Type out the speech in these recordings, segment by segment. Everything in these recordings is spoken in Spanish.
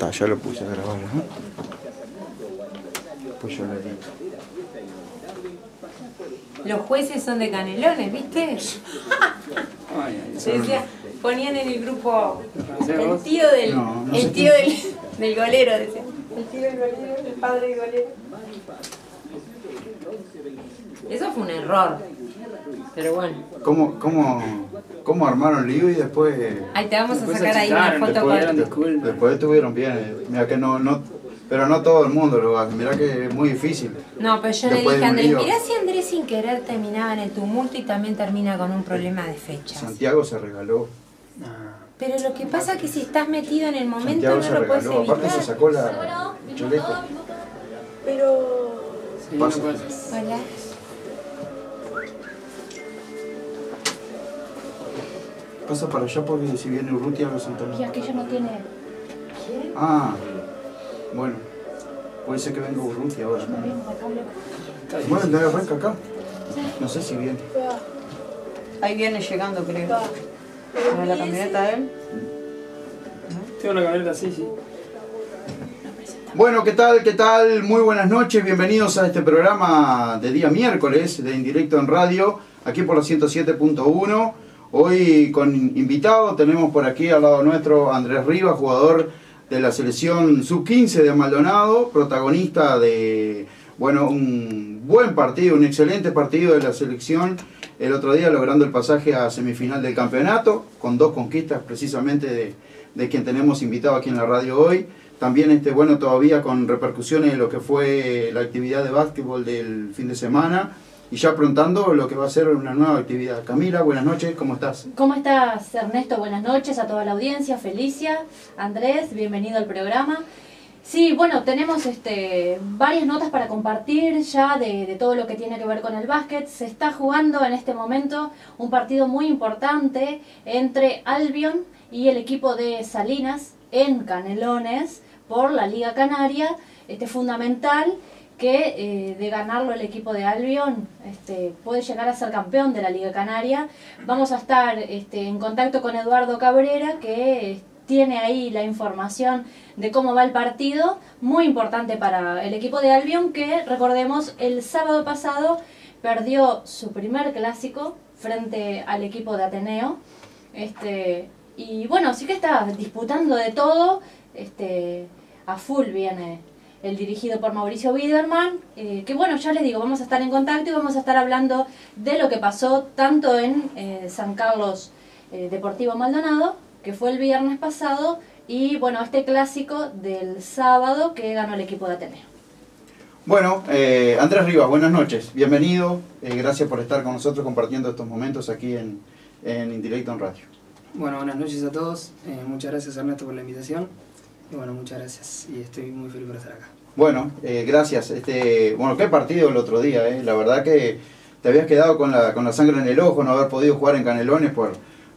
está, ya lo puse a grabar, ¿no? Pues yo lo edito. Los jueces son de Canelones, ¿viste? Decía, ponían en el grupo el tío del, el tío del golero, decía. El tío del golero, el padre del golero. Eso fue un error. Pero bueno. ¿Cómo armaron lío y después? Ahí te vamos a sacar ahí una foto con... Después estuvieron bien. Mira que pero no todo el mundo lo hace. Mira que es muy difícil. No, pero yo le dije a Andrés, mirá si Andrés sin querer terminaba en el tumulto y también termina con un problema de fechas. Santiago se regaló. Pero lo que pasa es que si estás metido en el momento Santiago no lo puedes evitar. Aparte se sacó el chaleco. Pero... Sí, pasa. Hola. Pasa para allá porque si viene Urrutia lo sentamos. Y aquello no tiene... ¿Quién? Ah, bueno. Puede ser que venga Urrutia ahora. Bueno, entonces arranca acá. No sé si viene. Ahí viene llegando, creo. ¿A la camioneta de él? Tengo una camioneta, sí. Bueno, ¿qué tal? ¿Qué tal? Muy buenas noches, bienvenidos a este programa de día miércoles de Indirecto en Radio, aquí por la 107.1. Hoy con invitado tenemos por aquí al lado nuestro Andrés Rivas, jugador de la selección sub-15 de Maldonado, protagonista de, bueno, un buen partido, un excelente partido de la selección, el otro día logrando el pasaje a semifinal del campeonato, con 2 conquistas precisamente de quien tenemos invitado aquí en la radio hoy. También bueno, todavía con repercusiones de lo que fue la actividad de básquetbol del fin de semana y ya aprontando lo que va a ser una nueva actividad. Camila, buenas noches, ¿cómo estás? ¿Cómo estás, Ernesto? Buenas noches a toda la audiencia, Felicia, Andrés, bienvenido al programa. Sí, bueno, tenemos varias notas para compartir ya de todo lo que tiene que ver con el básquet. Se está jugando en este momento un partido muy importante entre Albion y el equipo de Salinas en Canelones por la Liga Canaria. Fundamental que de ganarlo el equipo de Albion puede llegar a ser campeón de la Liga Canaria. Vamos a estar en contacto con Eduardo Cabrera, que tiene ahí la información de cómo va el partido, muy importante para el equipo de Albion, que recordemos el sábado pasado perdió su primer clásico frente al equipo de Ateneo. Y bueno, sí que está disputando de todo, a full viene el dirigido por Mauricio Biderman, que bueno, ya les digo, vamos a estar en contacto y vamos a estar hablando de lo que pasó tanto en San Carlos Deportivo Maldonado, que fue el viernes pasado, y bueno, este clásico del sábado que ganó el equipo de Ateneo. Bueno, Andrés Rivas, buenas noches, bienvenido, gracias por estar con nosotros compartiendo estos momentos aquí en Indirecto en Radio. Bueno, buenas noches a todos, muchas gracias Ernesto por la invitación, y bueno, muchas gracias, y estoy muy feliz por estar acá. Bueno, gracias, bueno, qué partido el otro día, la verdad que te habías quedado con la sangre en el ojo, no haber podido jugar en Canelones por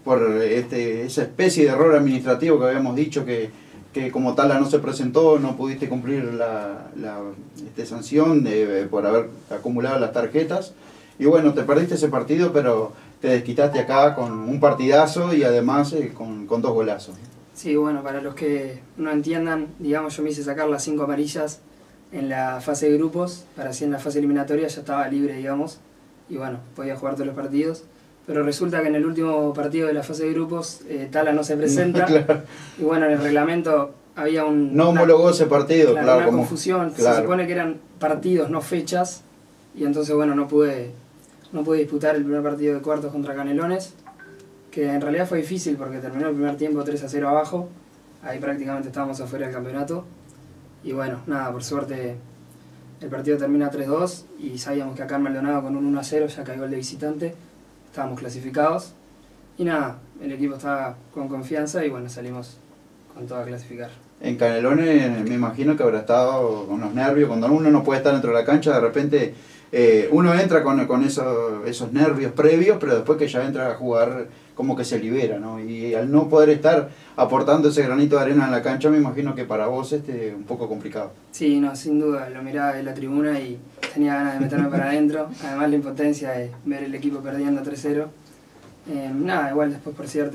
esa especie de error administrativo que habíamos dicho que como Tala no se presentó, no pudiste cumplir la sanción por haber acumulado las tarjetas. Y bueno, te perdiste ese partido, pero te desquitaste acá con un partidazo y además con 2 golazos. Sí, bueno, para los que no entiendan, digamos, yo me hice sacar las 5 amarillas en la fase de grupos, para así en la fase eliminatoria ya estaba libre, digamos, y bueno, podía jugar todos los partidos. Pero resulta que en el último partido de la fase de grupos, Tala no se presenta. Claro. Y bueno, en el reglamento había no homologó ese partido, claro, una confusión. Claro. Se supone que eran partidos, no fechas. Y entonces, bueno, no pude disputar el primer partido de cuartos contra Canelones, que en realidad fue difícil porque terminó el primer tiempo 3-0 abajo. Ahí prácticamente estábamos afuera del campeonato. Y bueno, nada, por suerte el partido termina 3-2 y sabíamos que acá en Maldonado con un 1-0 ya cayó el de visitante. Estábamos clasificados y nada, el equipo estaba con confianza y bueno, salimos con todo a clasificar. En Canelones me imagino que habrá estado con los nervios, cuando uno no puede estar dentro de la cancha, de repente uno entra con esos nervios previos, pero después que ya entra a jugar como que se libera, ¿no? Y al no poder estar aportando ese granito de arena en la cancha, me imagino que para vos un poco complicado. Sí, no, sin duda, lo miraba de la tribuna y tenía ganas de meterme para adentro, además la impotencia de ver el equipo perdiendo 3-0. Nada, igual después por suerte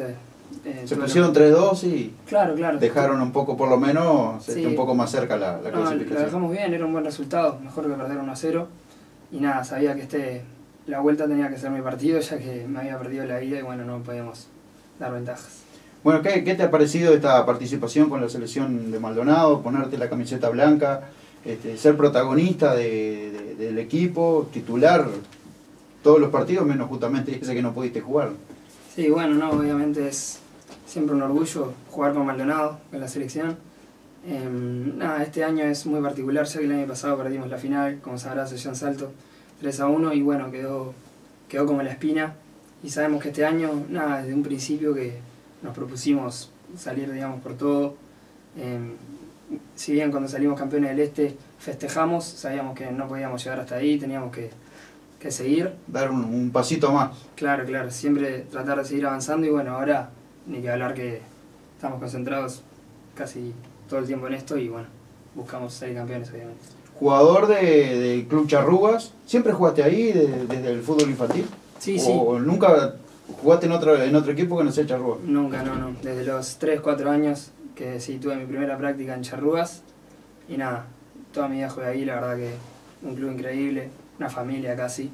Se pusieron 3-2 y claro. dejaron un poco, por lo menos, sí. Un poco más cerca la clasificación. La dejamos bien, era un buen resultado, mejor que perder 1-0. Y nada, sabía que la vuelta tenía que ser mi partido, ya que me había perdido la ida y bueno, no podíamos dar ventajas. Bueno, ¿qué te ha parecido esta participación con la selección de Maldonado? Ponerte la camiseta blanca, ser protagonista del equipo, titular todos los partidos, menos justamente ese que no pudiste jugar. Sí, bueno, no, obviamente es siempre un orgullo jugar con Maldonado, con la selección. Este año es muy particular, ya que el año pasado perdimos la final, como sabrás, allá en Salto, 3-1, y bueno, quedó como la espina. Y sabemos que este año, desde un principio que nos propusimos salir, digamos, por todo. Si bien cuando salimos campeones del Este festejamos, sabíamos que no podíamos llegar hasta ahí, teníamos que seguir. Dar un pasito más. Claro, siempre tratar de seguir avanzando y bueno, ahora ni que hablar que estamos concentrados casi todo el tiempo en esto y bueno, buscamos ser campeones obviamente. Jugador del Club Charrúas, ¿siempre jugaste ahí desde el fútbol infantil? Sí. ¿O nunca jugaste en otro equipo que no sea Charrúas? Nunca, no. Desde los 3-4 años que sí tuve mi primera práctica en Charrúas y nada, toda mi vida jugué ahí, la verdad que un club increíble, una familia casi,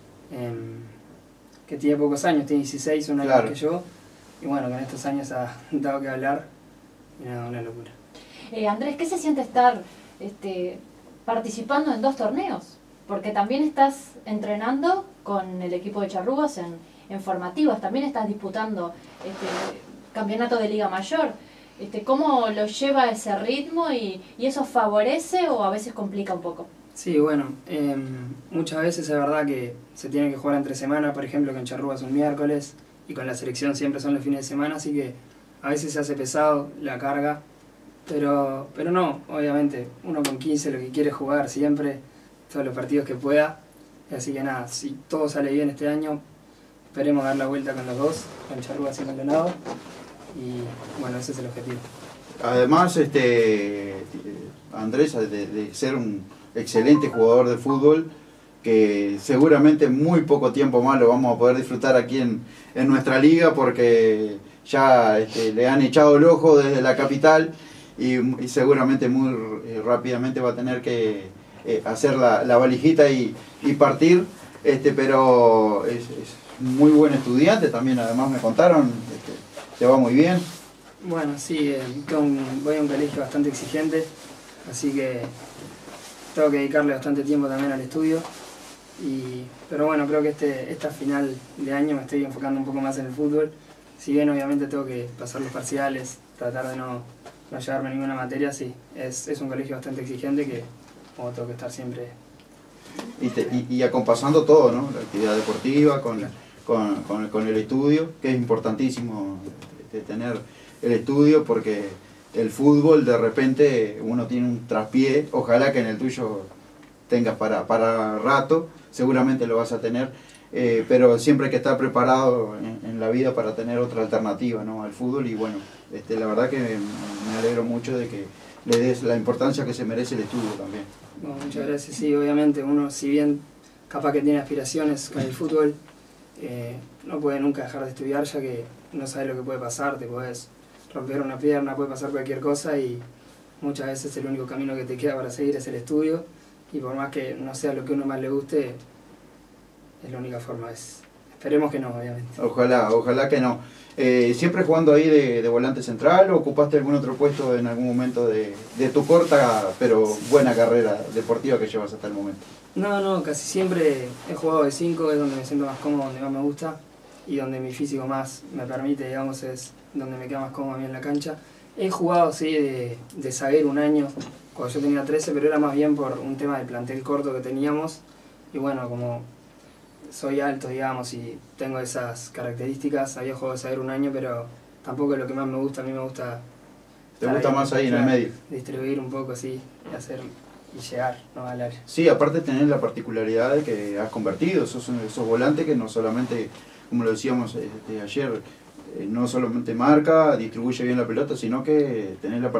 que tiene pocos años, tiene 16, un año más que yo, y bueno, con estos años ha dado que hablar, y nada, una locura. Andrés, ¿qué se siente estar participando en 2 torneos? Porque también estás entrenando con el equipo de Charrúas en formativas, también estás disputando campeonato de Liga Mayor. ¿Cómo lo lleva ese ritmo y eso favorece o a veces complica un poco? Sí, bueno, muchas veces es verdad que se tiene que jugar entre semana, por ejemplo, que en Charrúas un miércoles y con la selección siempre son los fines de semana, así que a veces se hace pesado la carga, pero no, obviamente, uno con 15 lo que quiere es jugar siempre, todos los partidos que pueda, así que nada, si todo sale bien este año, esperemos dar la vuelta con los dos, con Charrúas y Maldonado, y bueno, ese es el objetivo. Además, Andrés, de ser un excelente jugador de fútbol, que seguramente muy poco tiempo más lo vamos a poder disfrutar aquí en nuestra liga, porque ya le han echado el ojo desde la capital y seguramente muy rápidamente va a tener que hacer la valijita y partir, pero es muy buen estudiante también, además me contaron, te va muy bien. Bueno, sí, voy a un colegio bastante exigente, así que tengo que dedicarle bastante tiempo también al estudio. Pero bueno, creo que esta final de año me estoy enfocando un poco más en el fútbol. Si bien obviamente tengo que pasar los parciales, tratar de no llevarme ninguna materia, sí. Es un colegio bastante exigente que como tengo que estar siempre. Y acompasando todo, ¿no? La actividad deportiva con el estudio, que es importantísimo tener el estudio, porque el fútbol de repente uno tiene un traspié, ojalá que en el tuyo tengas para rato, seguramente lo vas a tener, pero siempre hay que estar preparado en la vida para tener otra alternativa, ¿no?, al fútbol. Y bueno, la verdad que me alegro mucho de que le des la importancia que se merece el estudio también. Bueno, muchas gracias. Sí, obviamente uno, si bien capaz que tiene aspiraciones con el fútbol, no puede nunca dejar de estudiar, ya que no sabes lo que puede pasar, te puedes romper una pierna, puede pasar cualquier cosa y muchas veces el único camino que te queda para seguir es el estudio, y por más que no sea lo que a uno más le guste, es la única forma. Esperemos que no, obviamente. Ojalá que no. ¿Siempre jugando ahí de volante central o ocupaste algún otro puesto en algún momento de tu corta pero buena carrera deportiva que llevas hasta el momento? No, casi siempre he jugado de 5, es donde me siento más cómodo, donde más me gusta y donde mi físico más me permite, digamos, es donde me queda más cómodo a mí en la cancha. He jugado, sí, de zaguero un año, cuando yo tenía 13, pero era más bien por un tema del plantel corto que teníamos. Y bueno, como soy alto, digamos, y tengo esas características, había jugado de zaguero un año, pero tampoco es lo que más me gusta. A mí me gusta... ¿Te gusta más ahí en el medio? Distribuir un poco, sí, y llegar, ¿no?, al área. Sí, aparte tener la particularidad de que has convertido, sos volante que no solamente, como lo decíamos ayer, no solamente marca, distribuye bien la pelota, sino que tenés la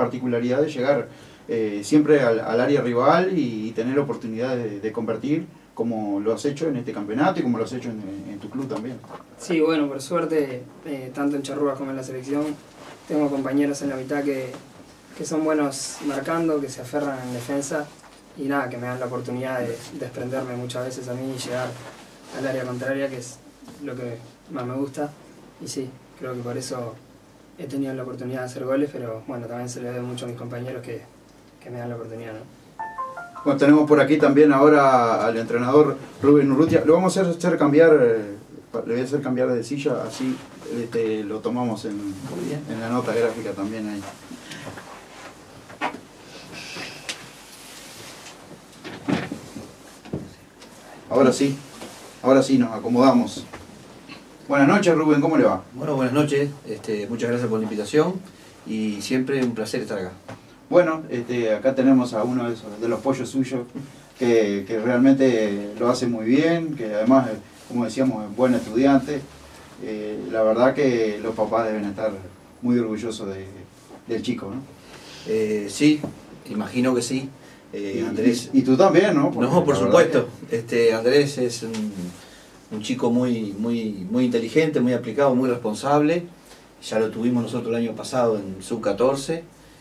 particularidad de llegar siempre al área rival y tener la oportunidad de convertir, como lo has hecho en este campeonato y como lo has hecho en tu club también. Sí, bueno, por suerte, tanto en Charrúas como en la selección, tengo compañeros en la mitad que son buenos marcando, que se aferran en defensa y nada, que me dan la oportunidad de desprenderme muchas veces a mí y llegar al área contraria, que es lo que más me gusta. Y sí, creo que por eso he tenido la oportunidad de hacer goles, pero bueno, también se le debe mucho a mis compañeros que me dan la oportunidad, ¿no? Bueno, tenemos por aquí también ahora al entrenador Rubén Urrutia. Lo vamos a hacer cambiar, le voy a hacer cambiar de silla, así lo tomamos en la nota gráfica también ahí. Ahora sí nos acomodamos. Buenas noches, Rubén, ¿cómo le va? Bueno, buenas noches, muchas gracias por la invitación y siempre un placer estar acá. Bueno, acá tenemos a uno de los pollos suyos que realmente lo hace muy bien, que además, como decíamos, es buen estudiante. La verdad que los papás deben estar muy orgullosos del chico, ¿no? Sí, imagino que sí. Andrés. Y tú también, ¿no? Porque no, por supuesto. Andrés es un chico muy inteligente, muy aplicado, muy responsable. Ya lo tuvimos nosotros el año pasado en Sub-14.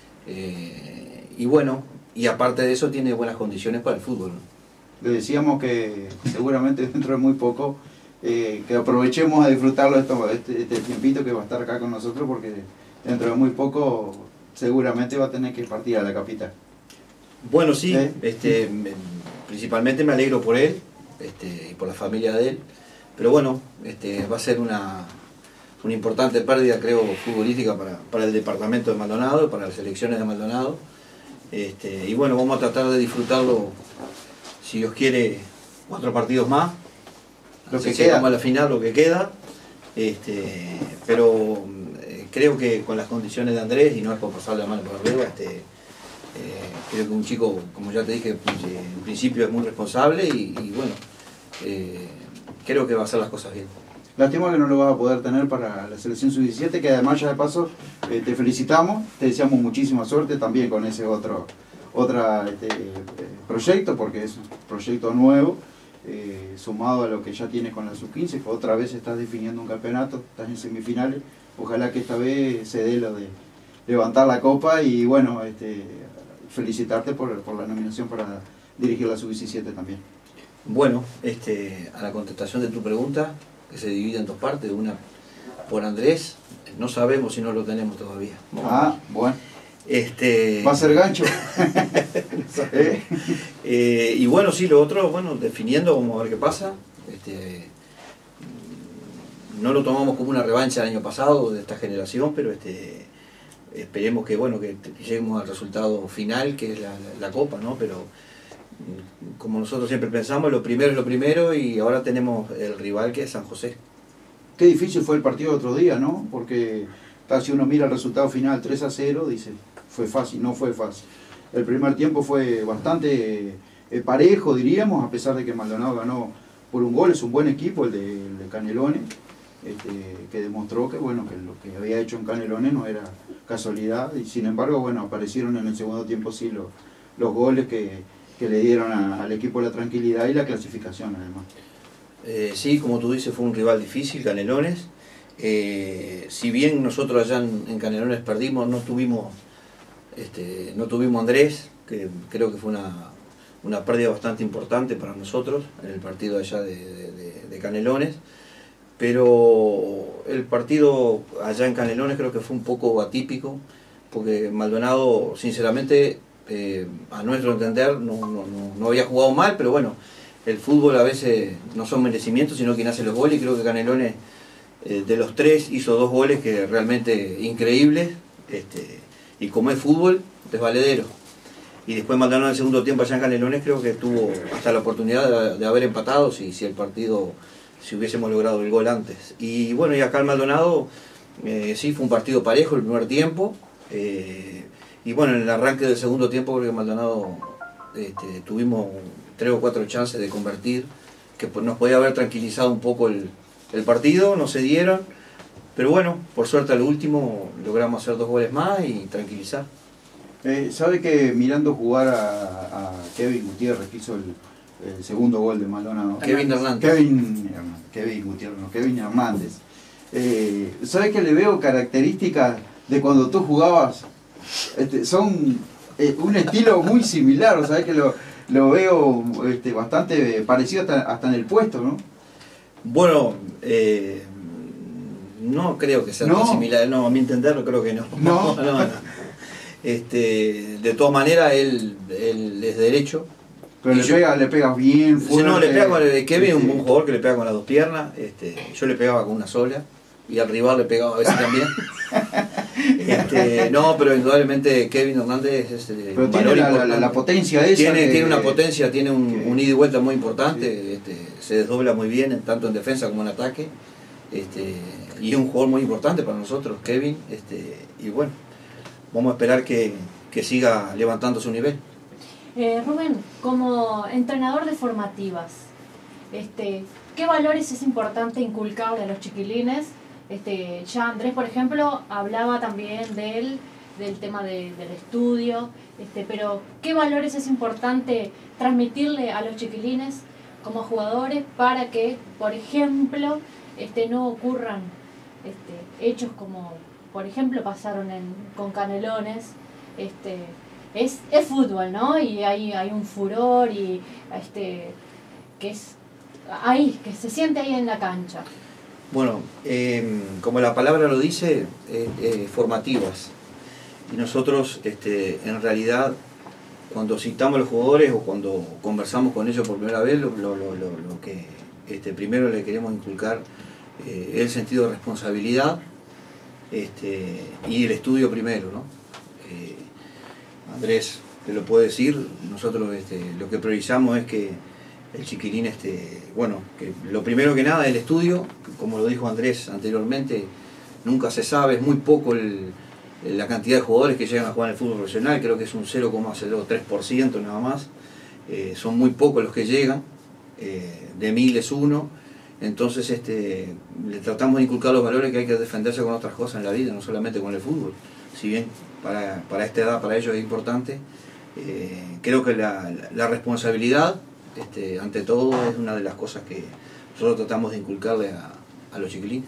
Y bueno, y aparte de eso tiene buenas condiciones para el fútbol, ¿no? Le decíamos que seguramente dentro de muy poco que aprovechemos a disfrutarlo este tiempito que va a estar acá con nosotros, porque dentro de muy poco seguramente va a tener que partir a la capital. Bueno, sí, principalmente me alegro por él y por la familia de él, pero bueno, va a ser una importante pérdida, creo, futbolística para el departamento de Maldonado, para las selecciones de Maldonado. Y bueno, vamos a tratar de disfrutarlo, si Dios quiere, 4 partidos más. Lo que queda. Llegamos a la final, lo que queda. Pero creo que con las condiciones de Andrés, y no es por pasarle la mano por arriba, creo que un chico, como ya te dije, en principio es muy responsable y bueno, creo que va a hacer las cosas bien. Lástima que no lo vas a poder tener para la selección sub-17, que además ya de paso te felicitamos, te deseamos muchísima suerte también con ese otro proyecto, porque es un proyecto nuevo, sumado a lo que ya tienes con la sub-15, que otra vez estás definiendo un campeonato, estás en semifinales, ojalá que esta vez se dé lo de levantar la copa y bueno, felicitarte por la nominación para dirigir la sub-17 también. Bueno, a la contestación de tu pregunta, que se divide en 2 partes, una por Andrés, no sabemos si no lo tenemos todavía. Bueno. ¿Va a ser gancho? Y bueno, sí, lo otro, bueno, definiendo, vamos a ver qué pasa. No lo tomamos como una revancha del año pasado, de esta generación, pero esperemos que, bueno, que lleguemos al resultado final, que es la Copa, ¿no? Pero como nosotros siempre pensamos, lo primero es lo primero y ahora tenemos el rival que es San José. Qué difícil fue el partido de otro día, ¿no? Porque si uno mira el resultado final 3-0, dice, fue fácil, no fue fácil. El primer tiempo fue bastante parejo, diríamos, a pesar de que Maldonado ganó por un gol. Es un buen equipo el de Canelones, que demostró que, bueno, que lo que había hecho en Canelones no era casualidad, y sin embargo, bueno, aparecieron en el segundo tiempo sí los goles que le dieron al equipo la tranquilidad y la clasificación además. Sí, como tú dices, fue un rival difícil, Canelones. Si bien nosotros allá en Canelones perdimos, no tuvimos Andrés, que creo que fue una pérdida bastante importante para nosotros en el partido allá de Canelones. Pero el partido allá en Canelones creo que fue un poco atípico, porque Maldonado, sinceramente, a nuestro entender, no había jugado mal, pero bueno, el fútbol a veces no son merecimientos, sino quien hace los goles, y creo que Canelones, de los 3, hizo 2 goles que realmente increíbles, y como es fútbol, es valedero. Y después Maldonado en el segundo tiempo allá en Canelones creo que tuvo hasta la oportunidad de haber empatado si el partido, si hubiésemos logrado el gol antes. Y bueno, y acá el Maldonado, sí, fue un partido parejo el primer tiempo, y bueno, en el arranque del segundo tiempo creo que Maldonado tuvimos 3 o 4 chances de convertir, que nos podía haber tranquilizado un poco el partido, no se dieron, pero bueno, por suerte al último logramos hacer 2 goles más y tranquilizar. Sabe que mirando jugar a Kevin Gutiérrez, que hizo el segundo gol de Maldonado. Kevin Hernández. Kevin Gutiérrez, no, Kevin Hernández. ¿Sabes que le veo características de cuando tú jugabas? Son un estilo muy similar, ¿sabes? Que lo veo bastante parecido hasta en el puesto, ¿no? Bueno, no creo que sea tan similar, no, a mi entender creo que no. No. De todas maneras, él es derecho. Pero le pegas bien fuerte. No, le pega con Kevin es un buen jugador que le pega con las dos piernas. Yo le pegaba con una sola y al rival le pegaba a veces también. No, pero indudablemente Kevin Hernández es pero tiene la potencia esa. Tiene una potencia, tiene un ida y vuelta muy importante. Se desdobla muy bien, tanto en defensa como en ataque. Y es un jugador muy importante para nosotros, Kevin. Y bueno, vamos a esperar que siga levantando su nivel. Rubén, como entrenador de formativas, ¿qué valores es importante inculcarle a los chiquilines? Ya Andrés, por ejemplo, hablaba también del tema del estudio, pero ¿qué valores es importante transmitirle a los chiquilines como jugadores para que, por ejemplo, no ocurran hechos como, por ejemplo, pasaron con Canelones? Es fútbol, ¿no? Y hay un furor y que es ahí, que se siente ahí en la cancha. Bueno, como la palabra lo dice, formativas. Y nosotros, en realidad, cuando citamos a los jugadores o cuando conversamos con ellos por primera vez, lo que primero le queremos inculcar es el sentido de responsabilidad y el estudio primero, ¿no? Andrés te lo puede decir, nosotros lo que priorizamos es que el chiquilín, bueno, que lo primero que nada es el estudio, como lo dijo Andrés anteriormente, nunca se sabe, es muy poco la cantidad de jugadores que llegan a jugar en el fútbol profesional, creo que es un 0,03% nada más, son muy pocos los que llegan, de 1000 es uno, entonces le tratamos de inculcar los valores que hay que defenderse con otras cosas en la vida, no solamente con el fútbol, si bien para esta edad, para ellos es importante, creo que la responsabilidad, ante todo, es una de las cosas que nosotros tratamos de inculcarle a los chiquilines.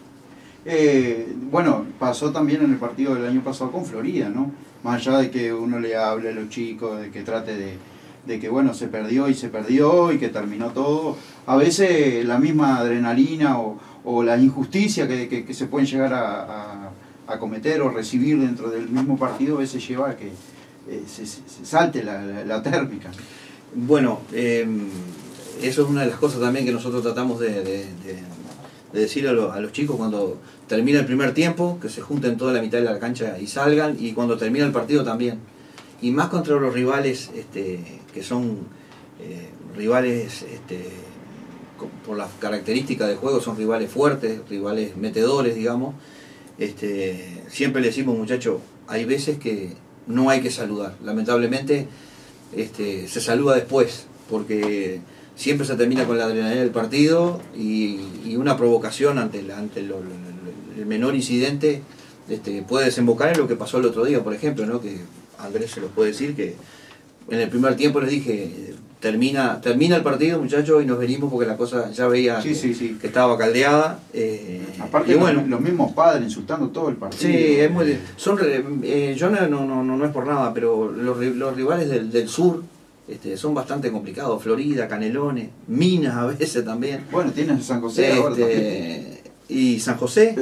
Bueno, pasó también en el partido del año pasado con Florida, ¿no? Más allá de que uno le hable a los chicos, de que trate de que, bueno, se perdió y que terminó todo, a veces la misma adrenalina o la injusticia que se pueden llegar a cometer o recibir dentro del mismo partido, a veces lleva a que se salte la térmica. Bueno, eso es una de las cosas también que nosotros tratamos de decir a los chicos cuando termina el primer tiempo, que se junten toda la mitad de la cancha y salgan, y cuando termina el partido también. Y más contra los rivales que son rivales por las características de juego, son rivales fuertes, rivales metedores, digamos. Siempre le decimos, muchachos, hay veces que no hay que saludar. Lamentablemente se saluda después, porque siempre se termina con la adrenalina del partido y una provocación ante el menor incidente puede desembocar en lo que pasó el otro día, por ejemplo, ¿no? Que Andrés se los puede decir, que en el primer tiempo les dije, termina el partido, muchachos, y nos venimos porque la cosa ya veía que estaba caldeada. Aparte, y bueno, los mismos padres insultando todo el partido. Sí, es muy, yo no es por nada, pero los rivales del sur son bastante complicados. Florida, Canelones, Minas a veces también. Bueno, tienes San José ahora también. Y San José.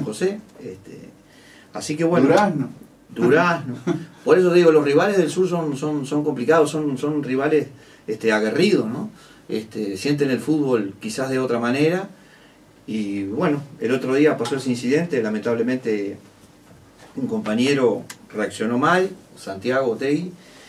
Así que bueno. Durazno. Por eso digo, los rivales del sur son complicados, son rivales aguerridos, ¿no? Sienten el fútbol quizás de otra manera. Y bueno, el otro día pasó ese incidente, lamentablemente un compañero reaccionó mal, Santiago Otegui,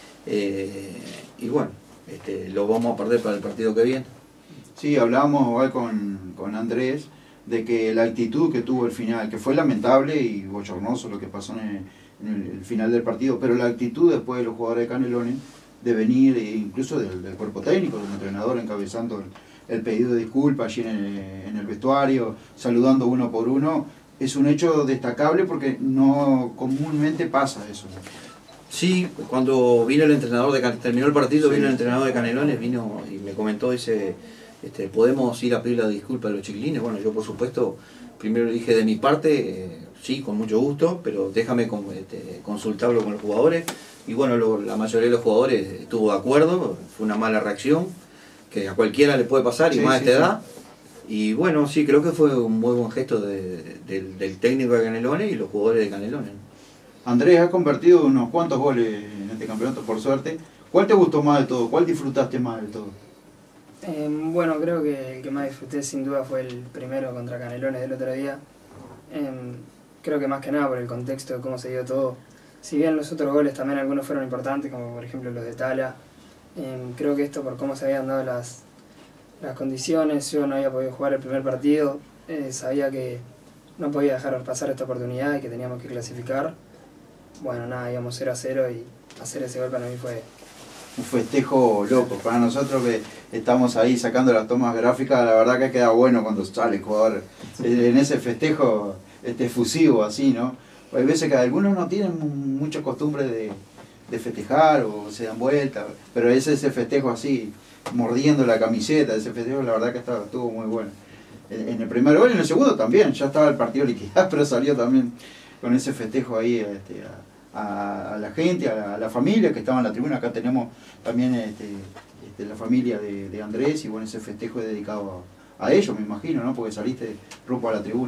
y bueno, lo vamos a perder para el partido que viene. Sí, hablábamos igual con Andrés de que la actitud que tuvo el final, que fue lamentable y bochornoso lo que pasó en el final del partido, pero la actitud después de los jugadores de Canelones de venir, incluso del cuerpo técnico, del entrenador encabezando el pedido de disculpas allí en el vestuario, saludando uno por uno, es un hecho destacable porque no comúnmente pasa eso. Sí, cuando vino el entrenador terminó el partido, vino el entrenador de Canelones, vino y me comentó, dice, ¿podemos ir a pedir la disculpa a los chiquilines? Bueno, yo por supuesto, primero le dije de mi parte, sí, con mucho gusto, pero déjame consultarlo con los jugadores. Y bueno, la mayoría de los jugadores estuvo de acuerdo, fue una mala reacción, que a cualquiera le puede pasar, y más a esta edad. Y bueno, sí, creo que fue un muy buen gesto del técnico de Canelones y los jugadores de Canelones. Andrés, has convertido unos cuantos goles en este campeonato, por suerte. ¿Cuál te gustó más de todo? ¿Cuál disfrutaste más de todo? Bueno, creo que el que más disfruté sin duda fue el primero contra Canelones del otro día. Creo que más que nada por el contexto de cómo se dio todo. Si bien los otros goles también algunos fueron importantes, como por ejemplo los de Tala, creo que esto por cómo se habían dado las condiciones, yo no había podido jugar el primer partido, sabía que no podía dejar pasar esta oportunidad y que teníamos que clasificar. Bueno, nada, íbamos 0-0 y hacer ese gol para mí fue un festejo loco. Para nosotros que estamos ahí sacando las tomas gráficas, la verdad que queda bueno cuando sale el jugador en ese festejo efusivo así, ¿no? Hay veces que algunos no tienen mucha costumbre de festejar o se dan vuelta, pero ese festejo así, mordiendo la camiseta, ese festejo la verdad que estuvo muy bueno. En el primer gol y en el segundo también, ya estaba el partido liquidado, pero salió también con ese festejo ahí a la gente, a la familia que estaba en la tribuna. Acá tenemos también la familia de Andrés, y bueno, ese festejo es dedicado a ellos, me imagino, ¿no? Porque saliste rumbo a la tribuna.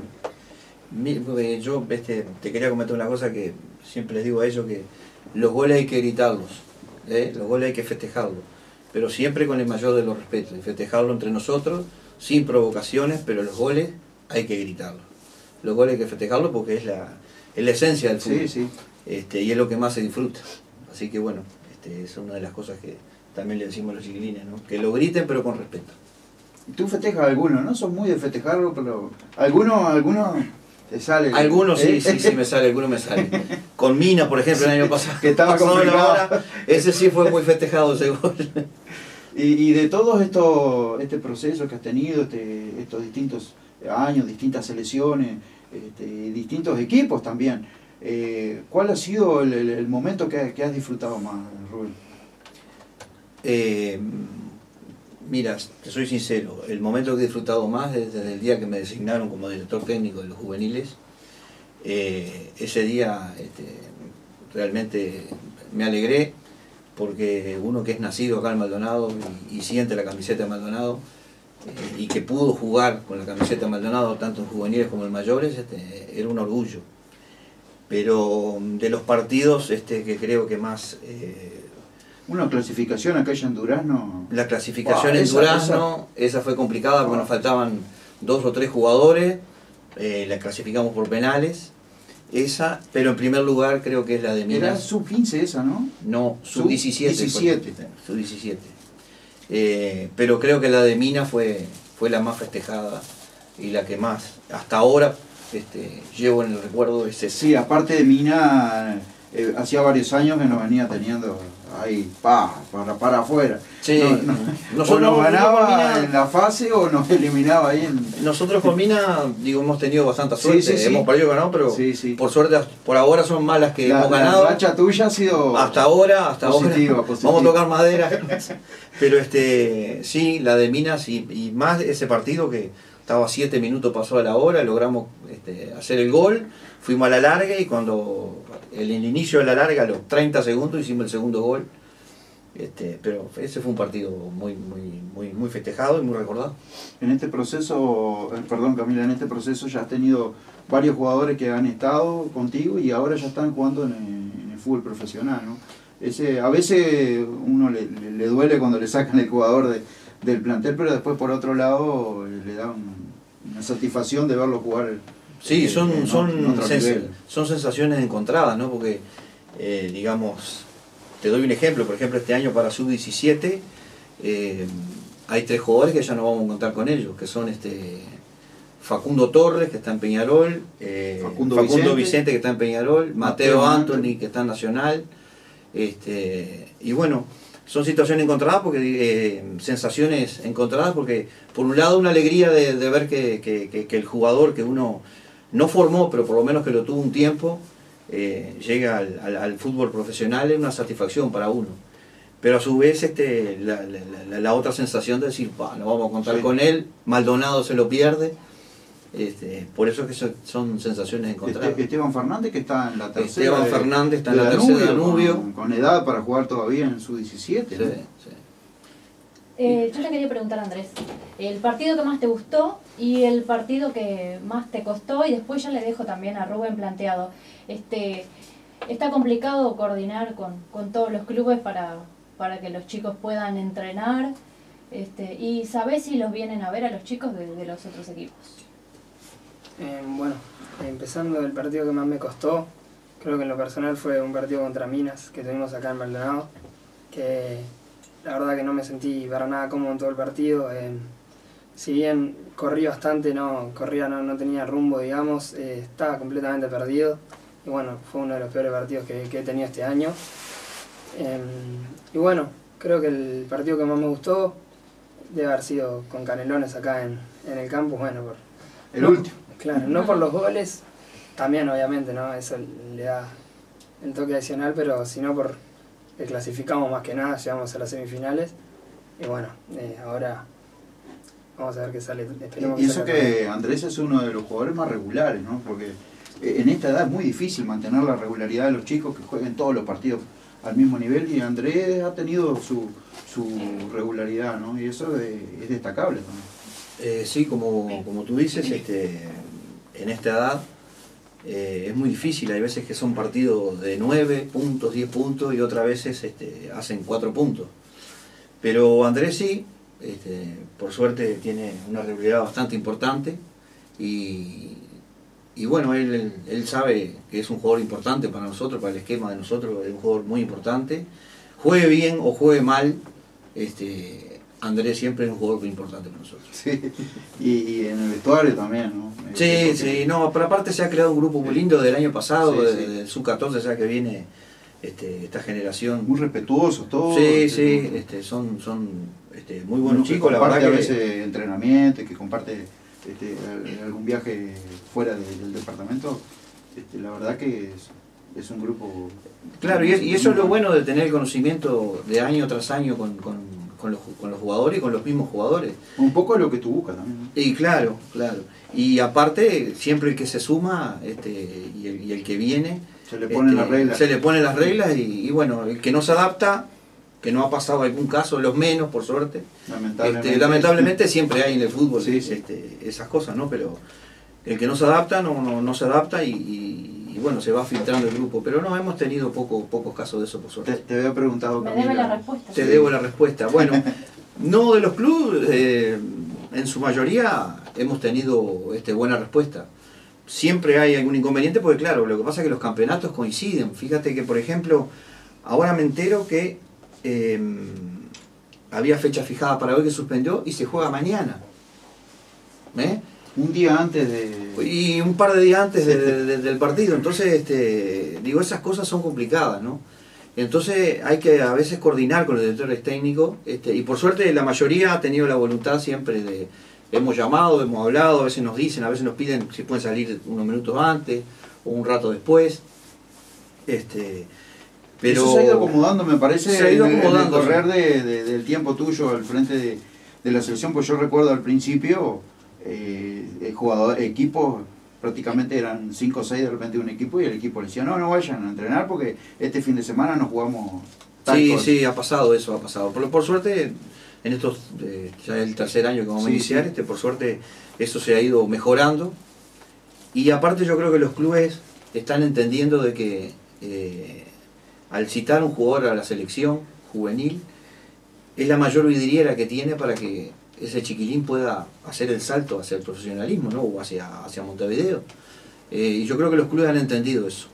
Yo te quería comentar una cosa que siempre les digo a ellos, que los goles hay que gritarlos, los goles hay que festejarlos, pero siempre con el mayor de los respetos, y festejarlo entre nosotros, sin provocaciones, pero los goles hay que gritarlos. Los goles hay que festejarlos porque es la esencia del fútbol, sí. Y es lo que más se disfruta. Así que bueno, es una de las cosas que también le decimos a los chiquilines, ¿no? Que lo griten pero con respeto. Y tú festejas a algunos, ¿no? Son muy de festejarlo, pero algunos te salen. Algunos sí me sale, algunos me salen. Con Mina, por ejemplo, el año pasado, que estaba complicado. Ese sí fue muy festejado, ese gol. Y de todo este proceso que has tenido, estos distintos años, distintas selecciones, distintos equipos también, ¿cuál ha sido el momento que has disfrutado más, Rubén? Mira, te soy sincero, el momento que he disfrutado más es desde el día que me designaron como director técnico de los juveniles. Ese día realmente me alegré, porque uno que es nacido acá en Maldonado y siente la camiseta de Maldonado, y que pudo jugar con la camiseta de Maldonado tanto en juveniles como en mayores, era un orgullo. Pero de los partidos que creo que más... una clasificación acá en Durazno... La clasificación en Durazno, esa fue complicada porque nos faltaban 2 o 3 jugadores, la clasificamos por penales, pero en primer lugar creo que es la de Minas. Era sub-15 esa, ¿no? No, sub-17. Sub-17. Pero creo que la de Minas fue la más festejada y la que más, hasta ahora, llevo en el recuerdo ese. Sí, aparte de Mina, hacía varios años que nos venía teniendo ahí, para afuera. Sí, nosotros nos ganaba Mina en la fase o nos eliminaba ahí Nosotros con Mina, hemos tenido bastante suerte, sí. Hemos perdido ganado, pero por suerte, por ahora son malas que hemos ganado. La racha tuya ha sido hasta ahora, positiva. Vamos a tocar madera. Pero sí, la de Minas y más ese partido que estaba 7 minutos, pasó a la hora, logramos hacer el gol, fuimos a la larga, y cuando el inicio de la larga, a los 30 segundos, hicimos el segundo gol. Pero ese fue un partido muy festejado y muy recordado. En este proceso, Camila, en este proceso ya has tenido varios jugadores que han estado contigo y ahora ya están jugando en el fútbol profesional, ¿no? A veces uno le duele cuando le sacan el jugador del plantel, pero después por otro lado le da una satisfacción de verlo jugar. Sí, son sensaciones encontradas, ¿no? Porque, digamos, te doy un ejemplo, por ejemplo, este año para sub-17 hay 3 jugadores que ya no vamos a contar con ellos, que son Facundo Torres, que está en Peñarol, Facundo Vicente, que está en Peñarol, Mateo Anthony, que está en Nacional, y bueno, son situaciones encontradas, porque sensaciones encontradas, porque por un lado una alegría de ver que el jugador que uno no formó, pero por lo menos que lo tuvo un tiempo, llega al fútbol profesional es una satisfacción para uno. Pero a su vez la otra sensación de decir, no vamos a contar con él, Maldonado se lo pierde. Por eso es que son sensaciones encontradas. Esteban Fernández, que está en la tercera. Esteban Fernández está en la tercera de Danubio. Con edad para jugar todavía en su 17. Sí, ¿no? sí. Yo le quería preguntar a Andrés, el partido que más te gustó y el partido que más te costó, y después ya le dejo también a Rubén planteado. Está complicado coordinar con todos los clubes para que los chicos puedan entrenar, y ¿sabés si los vienen a ver a los chicos de los otros equipos? Bueno, empezando el partido que más me costó, creo que en lo personal fue un partido contra Minas que tuvimos acá en Maldonado, que la verdad que no me sentí para nada cómodo en todo el partido. Si bien corrí bastante, no tenía rumbo, digamos, estaba completamente perdido. Y bueno, fue uno de los peores partidos que he tenido este año. Y bueno, creo que el partido que más me gustó debe haber sido con Canelones acá en el campo. Bueno, el último. Claro, no por los goles, también obviamente, ¿no? Eso le da el toque adicional, pero sino por que clasificamos más que nada, llegamos a las semifinales. Y bueno, ahora vamos a ver qué sale. Y eso que Andrés es uno de los jugadores más regulares, ¿no? Porque en esta edad es muy difícil mantener la regularidad de los chicos que jueguen todos los partidos al mismo nivel, y Andrés ha tenido su regularidad, ¿no? Y eso es destacable también. Sí, como tú dices, en esta edad es muy difícil. Hay veces que son partidos de 9 puntos, 10 puntos, y otras veces hacen 4 puntos. Pero Andrés sí, por suerte tiene una regularidad bastante importante, y bueno, él sabe que es un jugador importante para nosotros, para el esquema de nosotros, es un jugador muy importante. Juegue bien o juegue mal, Andrés siempre es un jugador muy importante para nosotros. Sí, y en el vestuario también, ¿no? Sí, no, pero aparte se ha creado un grupo muy lindo del año pasado, sí, del Sub-14, ya que viene esta generación. Muy respetuosos todos. Sí, son muy buenos chicos, la verdad que a veces entrenamiento, que comparte algún viaje fuera del departamento, la verdad que es un grupo. Claro, y eso es lo bueno de tener el conocimiento de año tras año con los jugadores y con los mismos jugadores. Un poco es lo que tú buscas también, ¿no? Y claro. Y aparte, siempre el que se suma y el que viene, se le ponen las reglas. Se le ponen las reglas, y bueno, el que no se adapta, que no ha pasado algún caso, los menos, por suerte. Lamentablemente siempre hay en el fútbol esas cosas, ¿no? Pero el que no se adapta, no se adapta, y bueno, se va filtrando el grupo. Pero no, hemos tenido pocos casos de eso, por suerte. Te había preguntado, Camila. Me debe la respuesta. Te debo la respuesta. Bueno, no de los clubes, en su mayoría hemos tenido buena respuesta. Siempre hay algún inconveniente, porque claro, lo que pasa es que los campeonatos coinciden. Fíjate que, por ejemplo, ahora me entero que había fecha fijada para hoy que suspendió y se juega mañana. Un día antes y un par de días antes del partido. Entonces, digo, esas cosas son complicadas, ¿no? Entonces hay que a veces coordinar con los directores técnicos, y por suerte la mayoría ha tenido la voluntad siempre de... Hemos llamado, hemos hablado, a veces nos dicen, a veces nos piden si pueden salir unos minutos antes o un rato después. Pero eso se ha ido acomodando, me parece, se ha ido acomodando, en el correr del tiempo tuyo al frente de la selección. Pues yo recuerdo al principio, equipos prácticamente eran 5 o 6 de repente un equipo, y el equipo le decía, no vayan a entrenar porque este fin de semana nos jugamos tal cosa. Sí, ha pasado eso, por suerte, en estos, ya el tercer año que vamos a iniciar, por suerte eso se ha ido mejorando, y aparte yo creo que los clubes están entendiendo de que al citar un jugador a la selección juvenil es la mayor vidriera que tiene para que ese chiquilín pueda hacer el salto hacia el profesionalismo, ¿no? O hacia Montevideo. Y yo creo que los clubes han entendido eso.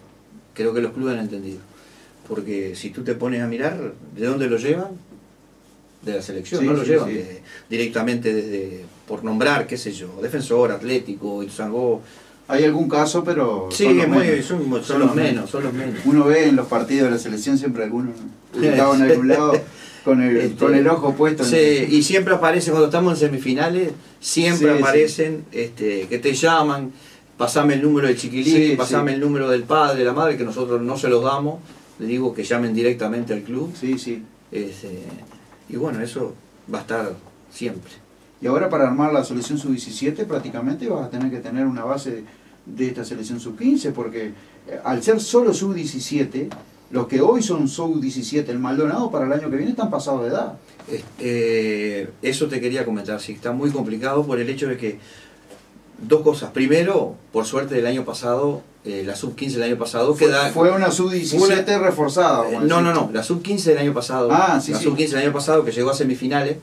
Porque si tú te pones a mirar, ¿de dónde lo llevan? De la selección, no lo llevan directamente por nombrar, qué sé yo, Defensor, Atlético, Ituzaingó. Hay algún caso, pero sí, son los menos. Uno ve en los partidos de la selección siempre algunos ubicados en algún lado con el ojo puesto. Sí, y siempre aparece, cuando estamos en semifinales, siempre aparecen que te llaman pasame el número del chiquilín, Sí, pasame sí. el número del padre, de la madre, que nosotros no se los damos, le digo que llamen directamente al club. Sí, sí. Y bueno, eso va a estar siempre. Y ahora para armar la selección sub-17 prácticamente vas a tener que tener una base de esta selección sub-15, porque al ser solo sub-17, los que hoy son sub-17 el Maldonado para el año que viene están pasados de edad. Eso te quería comentar, sí, está muy complicado por el hecho de que dos cosas. Primero, por suerte del año pasado, la sub-15 del año pasado fue una sub-17 reforzada. No, la sub-15 del año pasado. Sí, la sí. sub-15 del año pasado que llegó a semifinales.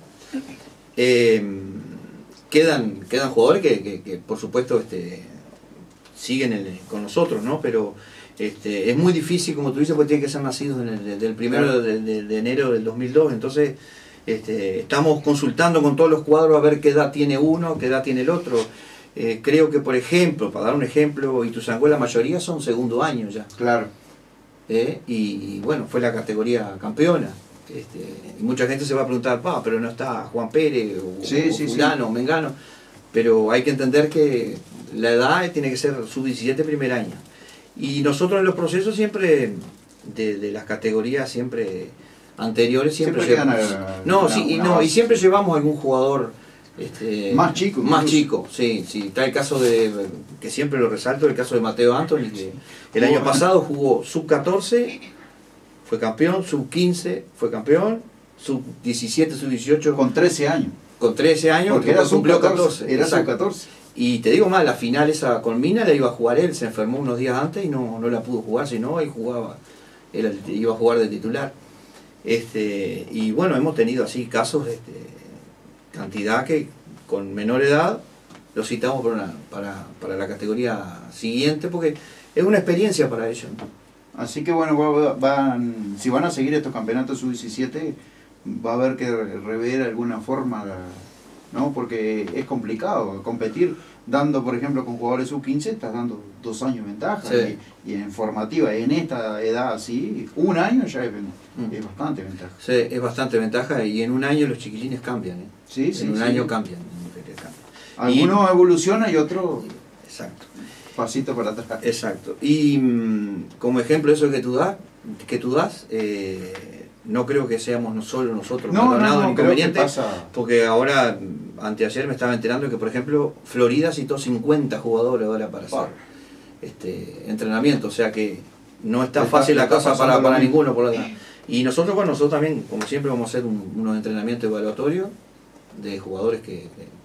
Quedan jugadores que por supuesto siguen con nosotros, ¿no? Pero es muy difícil, como tú dices, porque tienen que ser nacidos del 1 de enero del 2002. Entonces estamos consultando con todos los cuadros a ver qué edad tiene uno, qué edad tiene el otro. Creo que, por ejemplo, para dar un ejemplo, Ituzaingó la mayoría son segundo año ya. Claro. Y bueno, fue la categoría campeona. Y mucha gente se va a preguntar, pero no está Juan Pérez o fulano o Mengano. Pero hay que entender que la edad tiene que ser sub-17 primer año. Y nosotros en los procesos siempre, de las categorías siempre anteriores, siempre llevamos, y siempre llevamos algún jugador más chico. Más chico, sí. Está el caso que siempre lo resalto, el caso de Mateo Anthony, que el año pasado jugó sub-14, fue campeón, sub-15 fue campeón, sub-17, sub-18. Con 13 años. Con 13 años, porque era sub-14. Era sub-14. Y te digo más, la final esa con Mina la iba a jugar él, se enfermó unos días antes y no la pudo jugar, sino él iba a jugar de titular. Y bueno, hemos tenido así casos, cantidad que con menor edad los citamos para la categoría siguiente, porque es una experiencia para ellos, ¿no? Así que bueno, si van a seguir estos campeonatos sub-17, va a haber que rever alguna forma, ¿no? Porque es complicado competir dando, por ejemplo, con jugadores sub-15, estás dando 2 años de ventaja. Sí. Y en formativa, en esta edad así, 1 año ya es bastante ventaja. Sí, es bastante ventaja, y en 1 año los chiquilines cambian, ¿eh? Sí, en un año cambian. Algunos evolucionan y otros exacto. pasito para atrás. Exacto. Y como ejemplo eso que tú das, no creo que seamos nosotros no, inconveniente, pasa. Porque ahora, anteayer me estaba enterando que, por ejemplo, Florida citó 50 jugadores ahora para hacer entrenamiento, o sea que no está fácil la cosa para ninguno. Y nosotros también, como siempre, vamos a hacer unos entrenamientos evaluatorios de jugadores que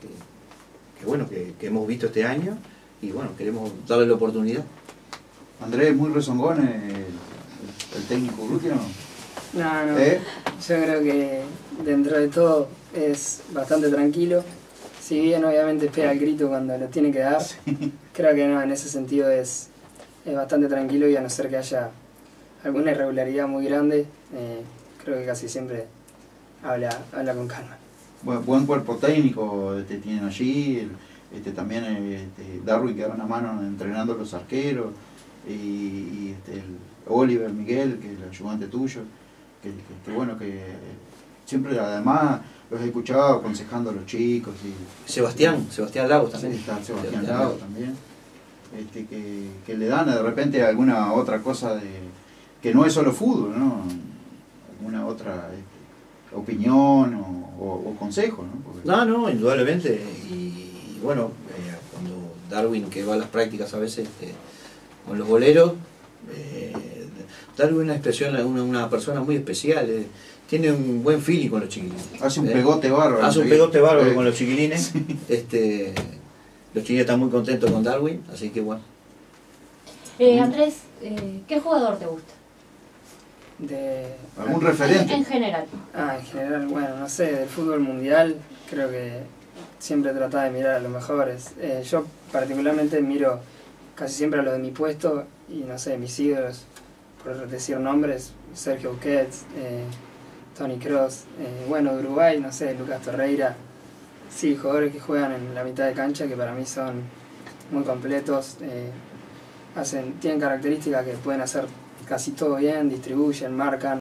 hemos visto este año, y bueno, queremos darle la oportunidad. Andrés, muy rezongón el técnico Urrutia, ¿no? No, yo creo que dentro de todo es bastante tranquilo. Si bien obviamente espera el grito cuando lo tiene que dar, creo que no, en ese sentido es bastante tranquilo, y a no ser que haya alguna irregularidad muy grande, creo que casi siempre habla con calma. Buen cuerpo técnico tienen allí, también Darwin que da una mano entrenando a los arqueros, y el Oliver Miguel, que es el ayudante tuyo, que bueno, que siempre además los he escuchado aconsejando a los chicos. Sebastián Lagos también. Sí, está Sebastián Lagos también, que le dan de repente alguna otra cosa que no es solo fútbol, ¿no? Alguna otra opinión o consejo, ¿no? No, indudablemente. Y bueno, cuando Darwin, que va a las prácticas a veces con los boleros, Darwin es una persona muy especial, tiene un buen feeling con los chiquilines. Hace un pegote bárbaro. Hace un pegote bárbaro con los chiquilines. Los chiquilines están muy contentos con Darwin, así que bueno. Andrés, ¿qué jugador te gusta? ¿Algún referente? En general. En general, bueno, no sé, del fútbol mundial, creo que siempre trataba de mirar a los mejores. Yo particularmente miro casi siempre a los de mi puesto, y no sé, mis ídolos, por decir nombres, Sergio Busquets, Toni Kroos, bueno, de Uruguay, no sé, Lucas Torreira. Sí, jugadores que juegan en la mitad de cancha, que para mí son muy completos, tienen características que pueden hacer casi todo bien, distribuyen, marcan.